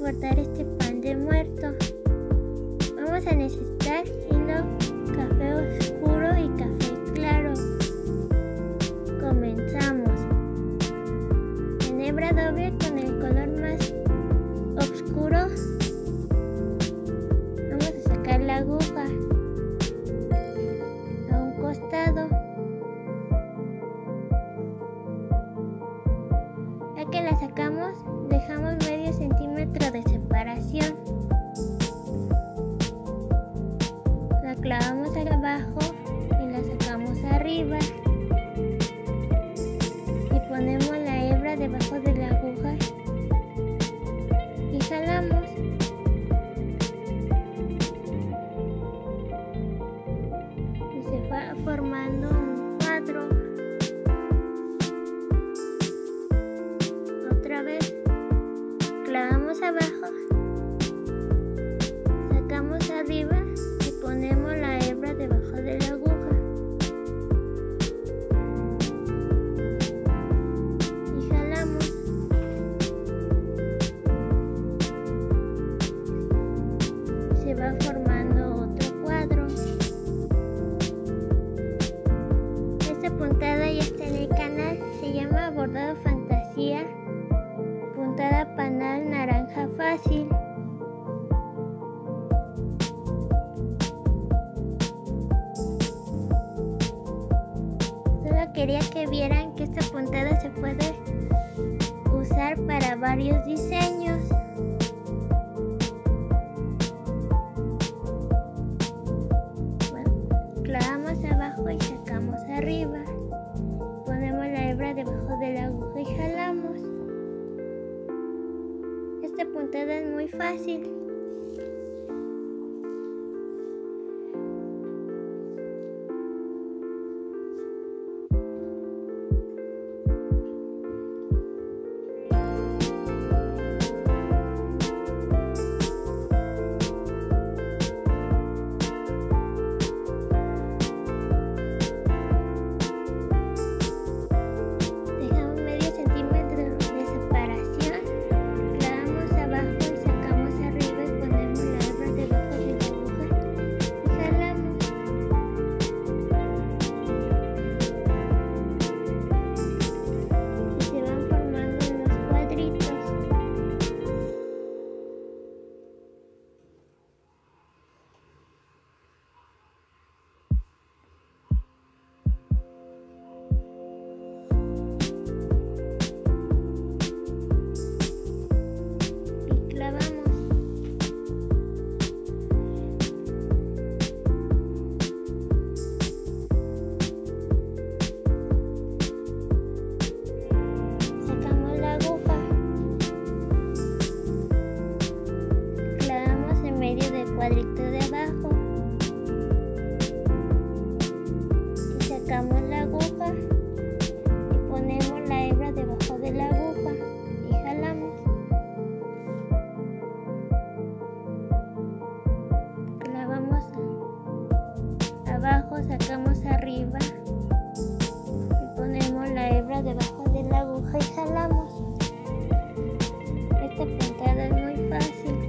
bordar este pan de muerto. Vamos a necesitar hilo café oscuro y café claro. Comenzamos. En hebra doble con el color más oscuro vamos a sacar la aguja a un costado. Ya que la sacamos, dejamos medio centímetro de separación. La clavamos abajo y la sacamos arriba. Y ponemos la hebra debajo de la aguja y jalamos. Y se va formando un cuadro. Otra vez clavamos abajo, sacamos arriba y ponemos la hebra debajo de la aguja y jalamos. Se va formando otro cuadro. Esta puntada ya está en el canal, se llama Bordado Fantasía, puntada panal naranja fácil. Solo quería que vieran que esta puntada se puede usar para varios diseños. Bueno, clavamos abajo y sacamos arriba. Ponemos la hebra debajo de la aguja y jalamos. Esta puntada es muy fácil. Dejamos medio centímetro de separación. Clavamos abajo y sacamos arriba y ponemos la hebra debajo de la aguja y jalamos. Y se van formando unos cuadritos. Y clavamos. Sacamos la aguja, clavamos en medio del cuadrito de abajo y sacamos la aguja y ponemos la hebra debajo de la aguja y jalamos. Clavamos abajo, sacamos arriba y ponemos la hebra debajo de la aguja y jalamos. Esta puntada es muy fácil.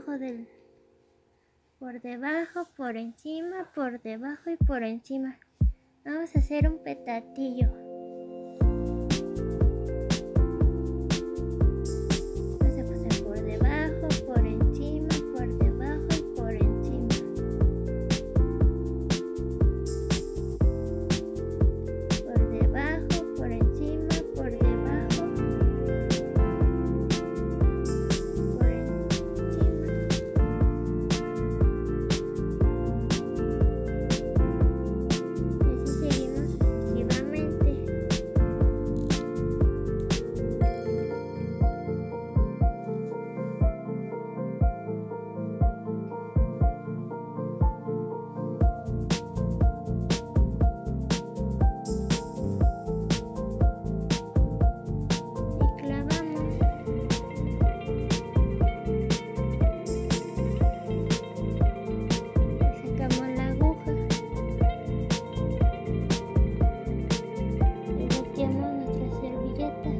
por debajo, por encima, por debajo y por encima. Vamos a hacer un petatillo. Vamos a pasar por debajo, por encima, por debajo y por encima. Por debajo, por encima, por debajo, por encima. Y así seguimos sucesivamente. Y clavamos. Sacamos la aguja y volteamos nuestra servilleta.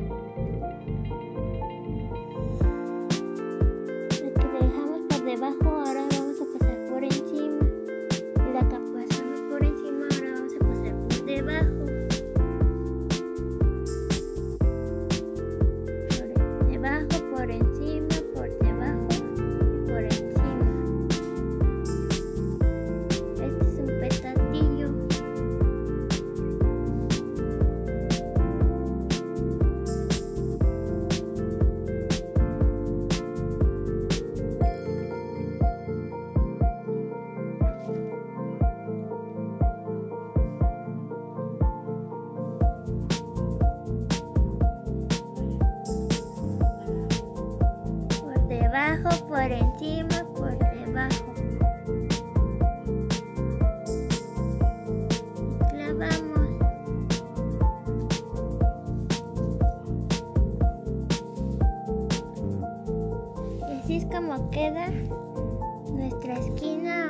La que dejamos por debajo, ahora vamos a pasar por encima. Y la que pasamos por encima, ahora vamos a pasar por debajo. Por debajo, por encima, por debajo y por encima. Este es un petatillo. Por debajo, por encima, por debajo. Clavamos. Y así es como queda nuestra esquina